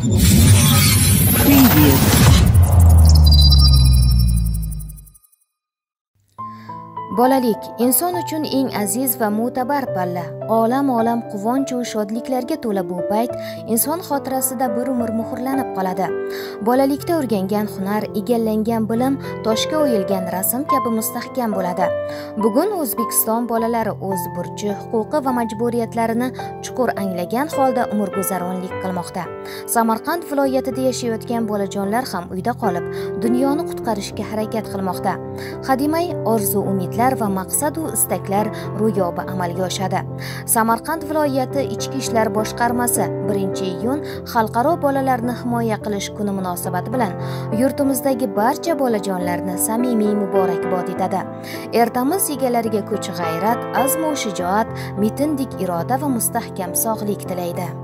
Preview. Bolalik inson uchun eng aziz va mo'tabar palla. Olam quvonch va shodliklarga to'la bu payt inson xotirasida bir umr muhrlanib qoladi. Bolalikda o'rgangan hunar, egallangan bilim, toshga o'yilgan rasm kabi mustahkam bo'ladi. Bugun O'zbekiston bolalari o'z burchi, huquqi va majburiyatlarini chuqur anglagan holda umrguzaronlik qilmoqda. Samarqand viloyatida yashayotgan bolajonlar ham uyda qolib, dunyoni qutqarishga harakat qilmoqda. Hadimay orzu umidlar va maqsad va istaklar ro'yobi amalga oshadi. Samarqand viloyati Ichki ishlar boshqarmasi 1-iyun Xalqaro bolalarni himoya qilish kuni munosabati bilan yurtimizdagi barcha bolajonlarni samimiy muborakbod etadi. Ertamiz egalariga kuch g'ayrat, azm va shijoat, metindik iroda va mustahkam sog'lik tilaydi.